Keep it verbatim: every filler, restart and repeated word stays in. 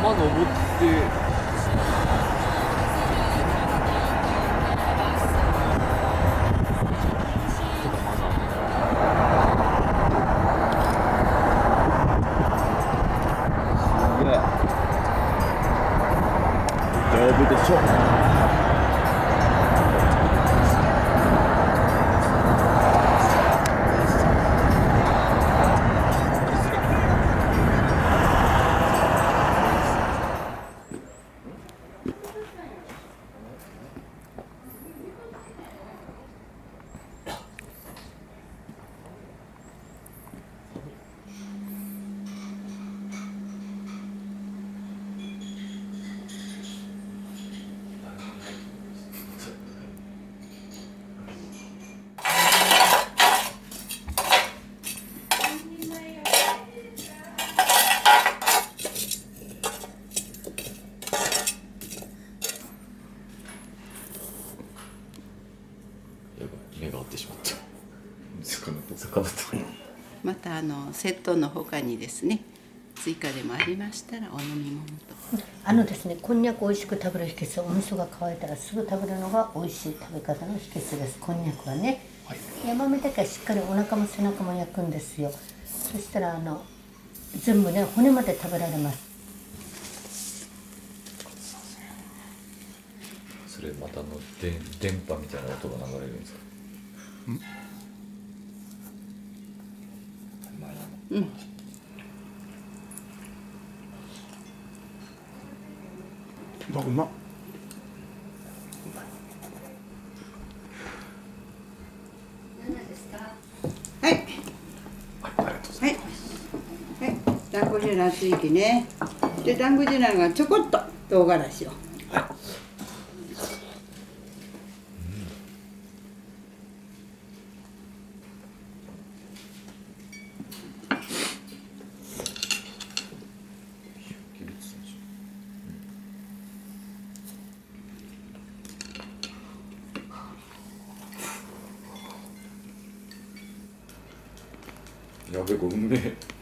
山登って丈夫でしょ。目が合ってしまった。魚と魚と。 またあのセットの他にですね、追加でもありましたらお飲み物と。 あのですね、こんにゃくを美味しく食べる秘訣はお味噌が乾いたらすぐ食べるのが美味しい食べ方の秘訣です。こんにゃくはね、はい、山目だけはしっかりお腹も背中も焼くんですよ。そしたらあの全部ね骨まで食べられます。 それまたので電波みたいな音が流れるんですか。 うん。 あ、うまっ。 はい。はい。はい。ダンゴジュラついてね。で、ダンゴジュラがちょこっと唐辛子を。 やべこうめえ。